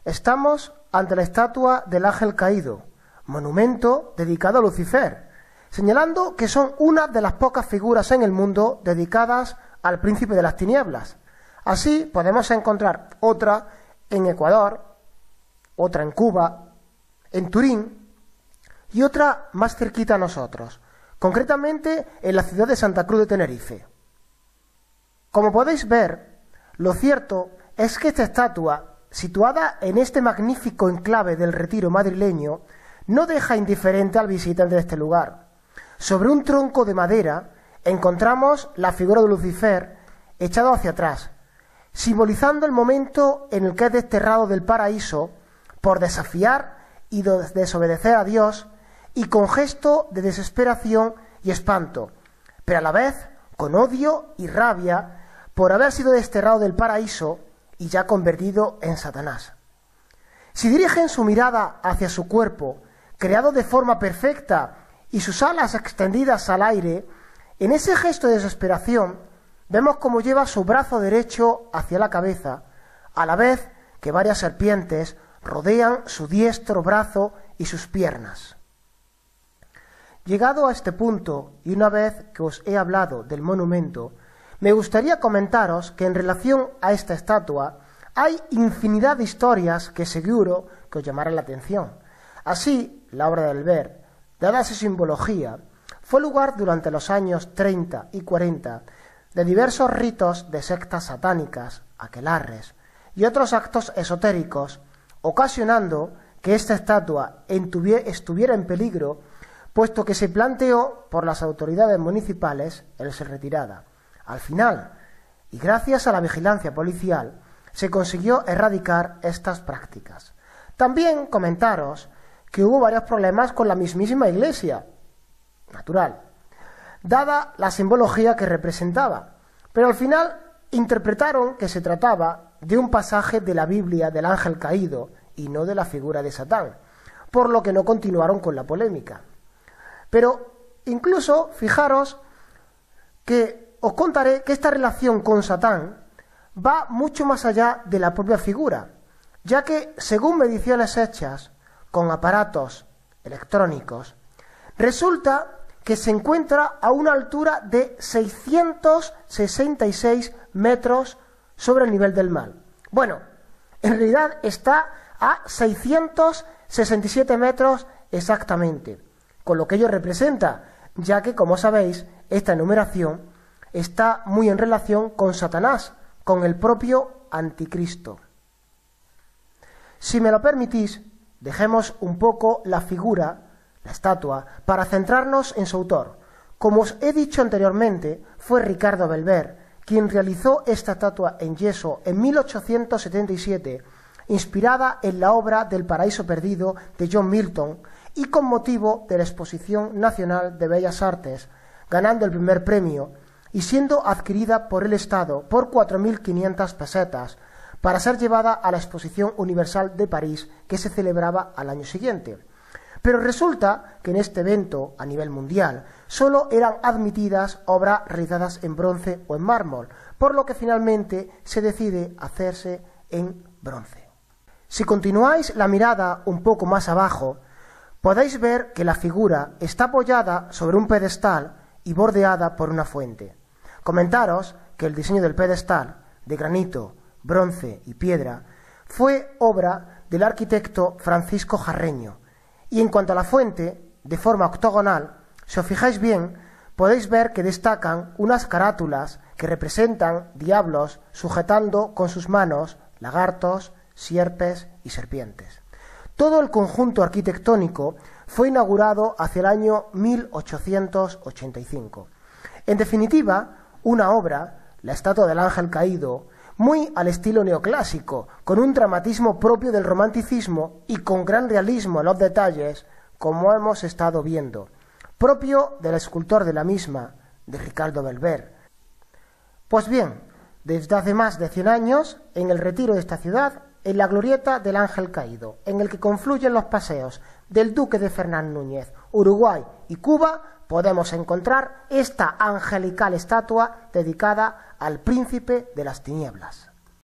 Estamos ante la estatua del ángel caído, monumento dedicado a Lucifer, señalando que son una de las pocas figuras en el mundo dedicadas al príncipe de las tinieblas. Así podemos encontrar otra en Ecuador, otra en Cuba, en Turín y otra más cerquita a nosotros, concretamente en la ciudad de Santa Cruz de Tenerife. Como podéis ver, lo cierto es que esta estatua, situada en este magnífico enclave del Retiro madrileño, no deja indiferente al visitante de este lugar. Sobre un tronco de madera encontramos la figura de Lucifer echado hacia atrás, simbolizando el momento en el que es desterrado del paraíso por desafiar y desobedecer a Dios, y con gesto de desesperación y espanto, pero a la vez con odio y rabia por haber sido desterrado del paraíso y ya convertido en Satanás. Si dirigen su mirada hacia su cuerpo, creado de forma perfecta, y sus alas extendidas al aire, en ese gesto de desesperación vemos cómo lleva su brazo derecho hacia la cabeza, a la vez que varias serpientes rodean su diestro brazo y sus piernas. Llegado a este punto, y una vez que os he hablado del monumento, me gustaría comentaros que en relación a esta estatua hay infinidad de historias que seguro que os llamarán la atención. Así, la obra de Belver, dada su simbología, fue lugar durante los años 30 y 40 de diversos ritos de sectas satánicas, aquelarres y otros actos esotéricos, ocasionando que esta estatua estuviera en peligro, puesto que se planteó por las autoridades municipales el ser retirada. Al final, y gracias a la vigilancia policial, se consiguió erradicar estas prácticas. También comentaros que hubo varios problemas con la mismísima iglesia, natural, dada la simbología que representaba, pero al final interpretaron que se trataba de un pasaje de la Biblia del ángel caído y no de la figura de Satán, por lo que no continuaron con la polémica. Pero incluso, fijaros que os contaré que esta relación con Satán va mucho más allá de la propia figura, ya que, según mediciones hechas con aparatos electrónicos, resulta que se encuentra a una altura de 666 metros sobre el nivel del mar. Bueno, en realidad está a 667 metros exactamente, con lo que ello representa, ya que, como sabéis, esta enumeración está muy en relación con Satanás, con el propio Anticristo. Si me lo permitís, dejemos un poco la figura, la estatua, para centrarnos en su autor. Como os he dicho anteriormente, fue Ricardo Belver quien realizó esta estatua en yeso en 1877, inspirada en la obra del Paraíso Perdido de John Milton y con motivo de la Exposición Nacional de Bellas Artes, ganando el primer premio y siendo adquirida por el Estado por 4.500 pesetas para ser llevada a la Exposición Universal de París, que se celebraba al año siguiente. Pero resulta que en este evento, a nivel mundial, solo eran admitidas obras realizadas en bronce o en mármol, por lo que finalmente se decide hacerse en bronce. Si continuáis la mirada un poco más abajo, podéis ver que la figura está apoyada sobre un pedestal y bordeada por una fuente. Comentaros que el diseño del pedestal, de granito, bronce y piedra, fue obra del arquitecto Francisco Jarreño, y en cuanto a la fuente, de forma octogonal, si os fijáis bien, podéis ver que destacan unas carátulas que representan diablos sujetando con sus manos lagartos, sierpes y serpientes. Todo el conjunto arquitectónico fue inaugurado hacia el año 1885. En definitiva, una obra, la estatua del ángel caído, muy al estilo neoclásico, con un dramatismo propio del romanticismo y con gran realismo en los detalles, como hemos estado viendo, propio del escultor de la misma, de Ricardo Belver. Pues bien, desde hace más de 100 años, en el retiro de esta ciudad, en la glorieta del ángel caído, en el que confluyen los paseos del Duque de Fernán Núñez, Uruguay y Cuba, podemos encontrar esta angelical estatua dedicada al príncipe de las tinieblas.